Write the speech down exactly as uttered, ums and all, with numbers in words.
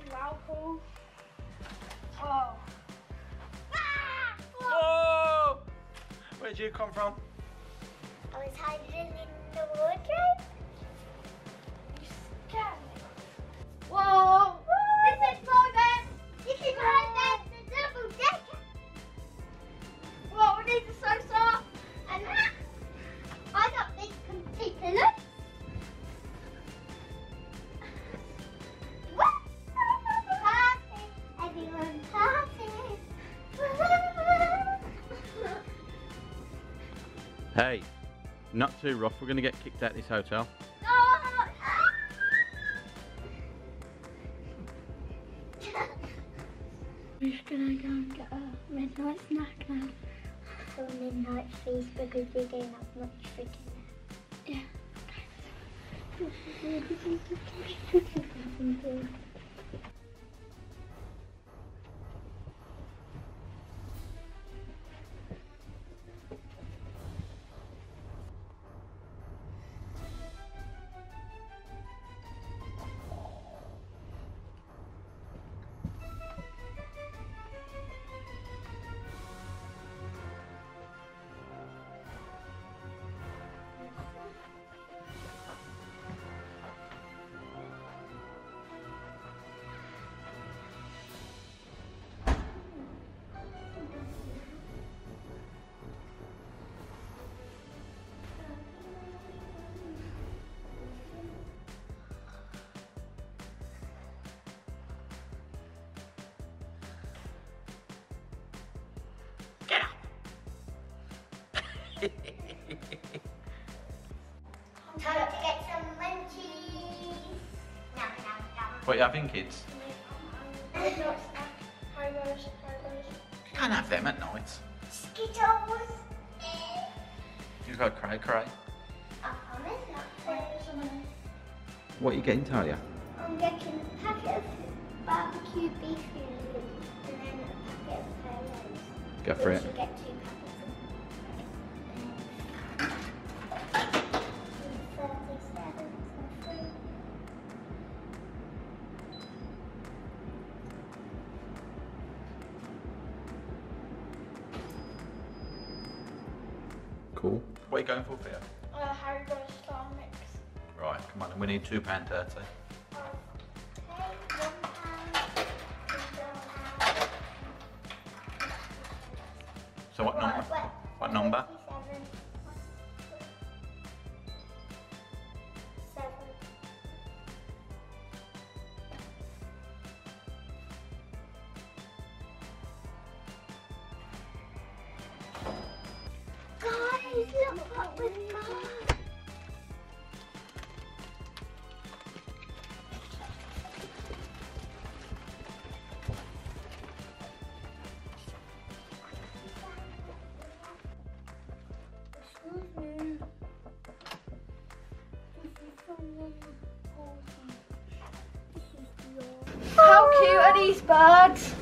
Wow, cool. Oh. Ah! Whoa! Where did you come from? I was hiding in the wardrobe. You scared me. Whoa! This is my bed. This is my bed. The double decker. Whoa, these are so soft. And that, I got this computer. Look. Party. Everyone party. Hey, not too rough. We're going to get kicked out of this hotel. We're just gonna go and get a midnight snack now. For midnight feast because we don't have much for dinner. Yeah. Time to get some munchies. Nom, nom, nom. What are you having, kids? Midnight snack. Hi guys, hi guys. You can't have them at night. Skittles. You've got cray cray. I promise not to. What are you getting, Talia? I'm getting a packet of barbecue beef noodles and then a packet of Fritos. Go for We it. should get two packets of thirty-seven for free. Cool. What are you going for, Theo? Uh, Harry Potter Star Mix. Right, come on, we need two pound thirty. Okay, one pound, two pound. So what number? What? What number? thirty-seven. Seven. Guys, look what we've got. Excuse me. This is someone important. This is your. How cute are these birds?